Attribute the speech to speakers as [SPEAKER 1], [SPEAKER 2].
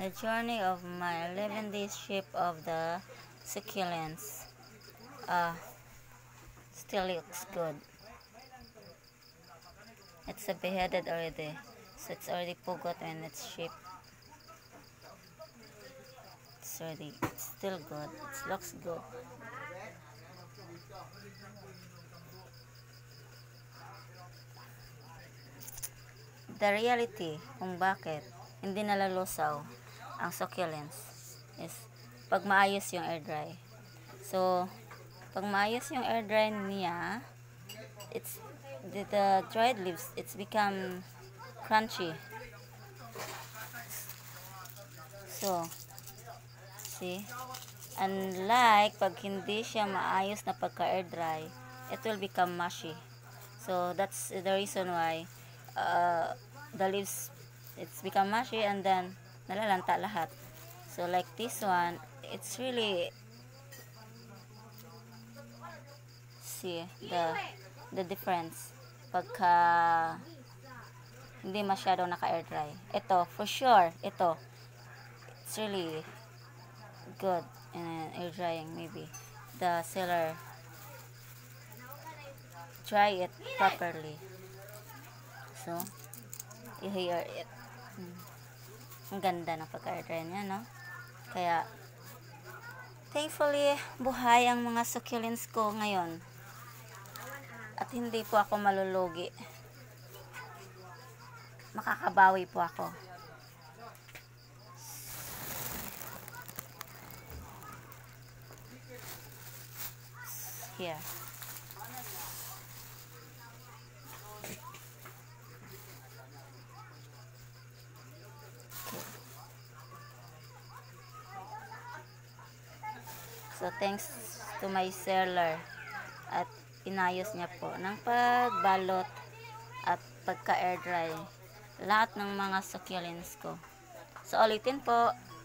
[SPEAKER 1] the journey of my 11 days trip of the succulents. Still looks good. It's beheaded already, so it's already pugot and it's shaped. It's still good. It looks good. The reality kung bakit hindi nalalusaw ang succulents is pag maayos yung air dry. So, pag maayos yung air dry niya, it's the dried leaves, it's become crunchy. So, see? Unlike pag hindi siya maayos na pagka air dry, it will become mushy. So, that's the reason why the leaves, it's become mushy and then nalalanta lahat. So, like this one, it's really, see, the difference pagka hindi masyado naka-air dry. Ito, for sure, ito, it's really good in air drying. Maybe the seller dry it properly. So, you hear it. Ang ganda ng pagka-air dry niya, no? Kaya, thankfully, buhay ang mga succulents ko ngayon. At hindi po ako malulugi. Makakabawi po ako. Here. So, thanks to my seller at inayos niya po ng pagbalot at pagka-air dry lahat ng mga succulents ko. So, ulitin po,